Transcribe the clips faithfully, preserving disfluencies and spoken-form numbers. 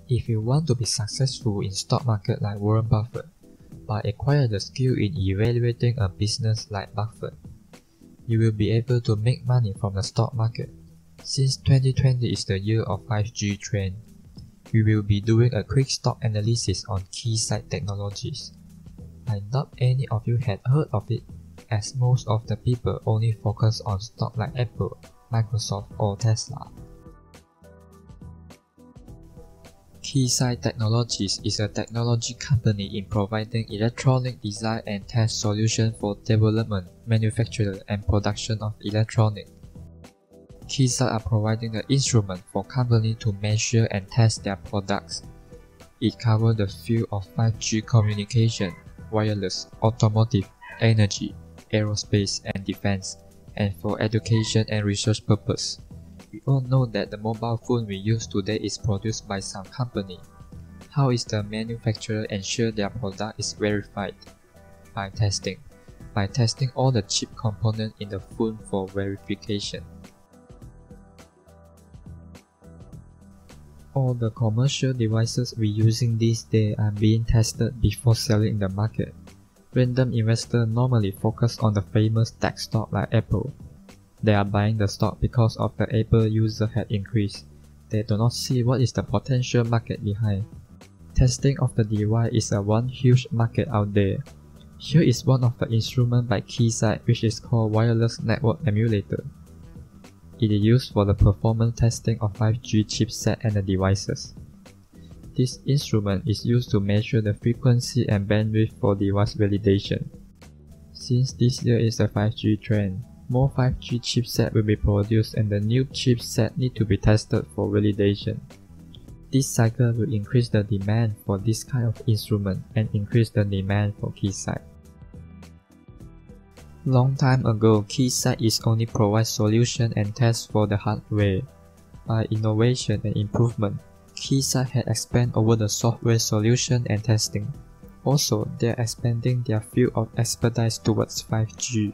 If you want to be successful in stock market like Warren Buffett, but acquire the skill in evaluating a business like Buffett, you will be able to make money from the stock market. Since twenty twenty is the year of five G trend, we will be doing a quick stock analysis on Keysight Technologies. I doubt any of you had heard of it, as most of the people only focus on stocks like Apple, Microsoft or Tesla. Keysight Technologies is a technology company in providing electronic design and test solutions for development, manufacture, and production of electronics. Keysight are providing the instrument for companies to measure and test their products. It covers the field of five G communication, wireless, automotive, energy, aerospace, and defense, and for education and research purposes. We all know that the mobile phone we use today is produced by some company. How is the manufacturer ensure their product is verified? By testing. By testing all the chip components in the phone for verification. All the commercial devices we using these days are being tested before selling in the market. Random investors normally focus on the famous tech stock like Apple. They are buying the stock because of the Apple user had increased. They do not see what is the potential market behind. Testing of the device is a one huge market out there. Here is one of the instruments by Keysight, which is called Wireless Network Emulator. It is used for the performance testing of five G chipset and the devices. This instrument is used to measure the frequency and bandwidth for device validation. Since this year is a five G trend, more five G chipset will be produced and the new chipset need to be tested for validation. This cycle will increase the demand for this kind of instrument and increase the demand for Keysight. Long time ago, Keysight is only provide solution and test for the hardware. By innovation and improvement, Keysight had expanded over the software solution and testing. Also, they are expanding their field of expertise towards five G.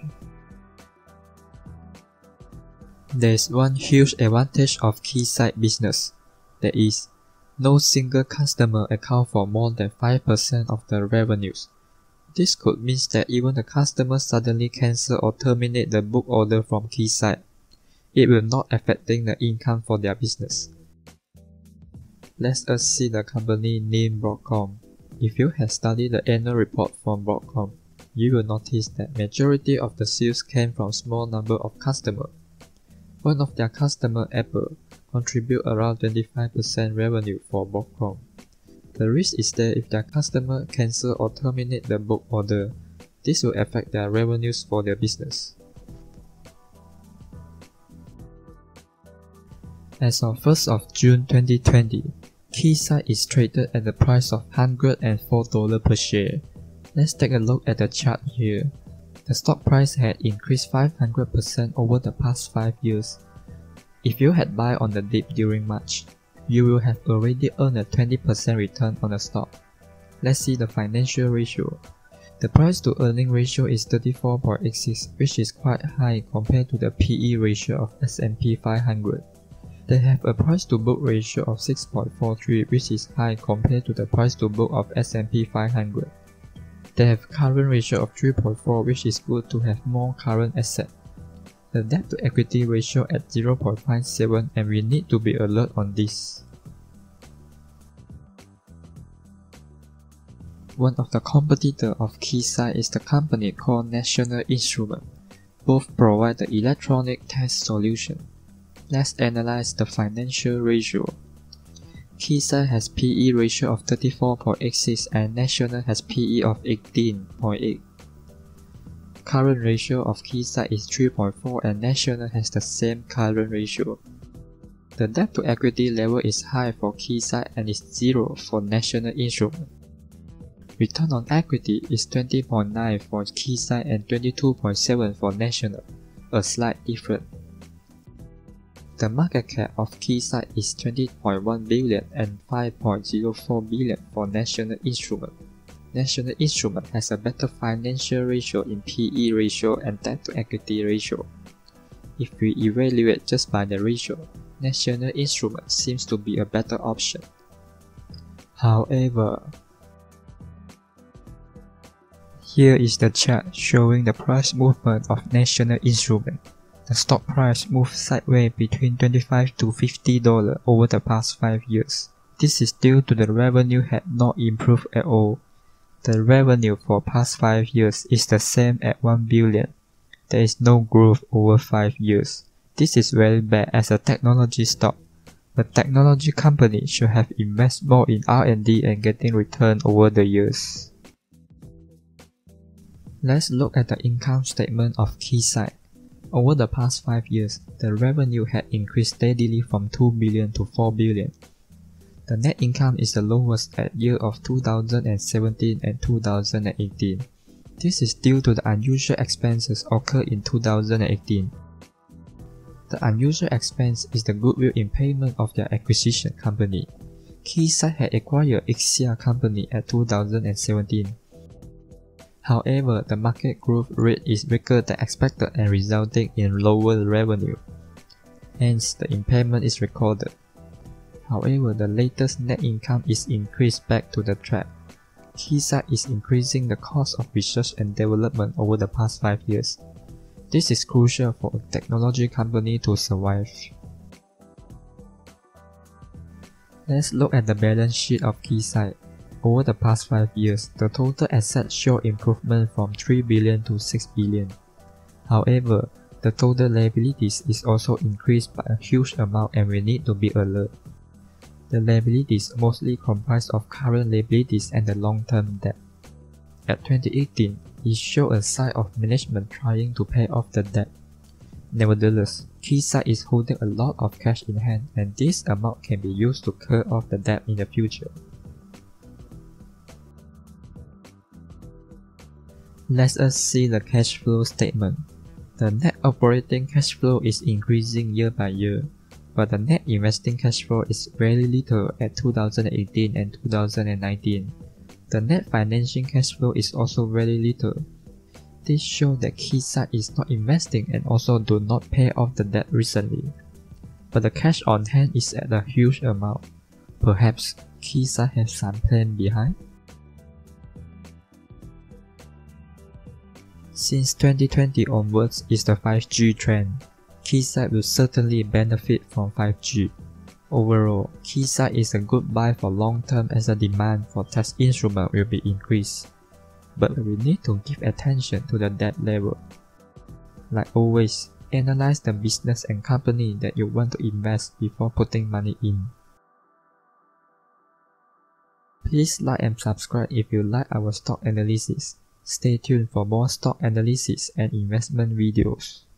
There is one huge advantage of Keysight Business. That is, no single customer accounts for more than five percent of the revenues. This could mean that even the customer suddenly cancel or terminate the book order from Keysight, it will not affecting the income for their business. Let us see the company name Broadcom. If you have studied the annual report from Broadcom, you will notice that majority of the sales came from small number of customers. One of their customers, Apple, contribute around twenty-five percent revenue for Broadcom. The risk is that if their customer cancel or terminate the book order, this will affect their revenues for their business. As of first of June twenty twenty, Keysight is traded at the price of one hundred four dollars per share. Let's take a look at the chart here. The stock price had increased five hundred percent over the past five years. If you had buy on the dip during March, you will have already earned a twenty percent return on the stock. Let's see the financial ratio. The price to earning ratio is thirty-four point eight six, which is quite high compared to the P E ratio of S and P five hundred. They have a price to book ratio of six point four three, which is high compared to the price to book of S and P five hundred. They have current ratio of three point four, which is good to have more current asset. The debt to equity ratio at zero point five seven, and we need to be alert on this. One of the competitors of Keysight is the company called National Instruments. Both provide the electronic test solution. Let's analyze the financial ratio. Keysight has P E ratio of thirty-four point eight six and National has P E of eighteen point eight. Current ratio of Keysight is three point four and National has the same current ratio. The debt to equity level is high for Keysight and is zero for National Instruments. Return on equity is twenty point nine for Keysight and twenty-two point seven for National, a slight difference. The market cap of Keysight is twenty point one billion and five point zero four billion for National Instruments. National Instruments has a better financial ratio in P E ratio and debt to equity ratio. If we evaluate just by the ratio, National Instruments seems to be a better option. However, here is the chart showing the price movement of National Instrument. The stock price moved sideways between twenty-five to fifty dollars over the past five years. This is due to the revenue had not improved at all. The revenue for past five years is the same at one billion. There is no growth over five years. This is very bad as a technology stock. The technology company should have invested more in R and D and getting return over the years. Let's look at the income statement of Keysight. Over the past five years, the revenue had increased steadily from two billion to four billion. The net income is the lowest at year of two thousand seventeen and two thousand eighteen. This is due to the unusual expenses occurred in two thousand eighteen. The unusual expense is the goodwill impairment of their acquisition company. Keysight had acquired Ixia company at two thousand seventeen. However, the market growth rate is weaker than expected and resulting in lower revenue. Hence, the impairment is recorded. However, the latest net income is increased back to the track. Keysight is increasing the cost of research and development over the past five years. This is crucial for a technology company to survive. Let's look at the balance sheet of Keysight. Over the past five years, the total assets show improvement from three billion to six billion. However, the total liabilities is also increased by a huge amount and we need to be alert. The liabilities mostly comprise of current liabilities and the long-term debt. At twenty eighteen, it showed a sign of management trying to pay off the debt. Nevertheless, Keysight is holding a lot of cash in hand and this amount can be used to clear off the debt in the future. Let us see the cash flow statement. The net operating cash flow is increasing year by year, but the net investing cash flow is very little at two thousand eighteen and two thousand nineteen. The net financing cash flow is also very little. This shows that Keysight is not investing and also do not pay off the debt recently. But the cash on hand is at a huge amount. Perhaps Keysight has some plan behind? Since twenty twenty onwards is the five G trend. Keysight will certainly benefit from five G. Overall, Keysight is a good buy for long term as the demand for test instruments will be increased. But we need to give attention to the debt level. Like always, analyze the business and company that you want to invest before putting money in. Please like and subscribe if you like our stock analysis. Stay tuned for more stock analysis and investment videos.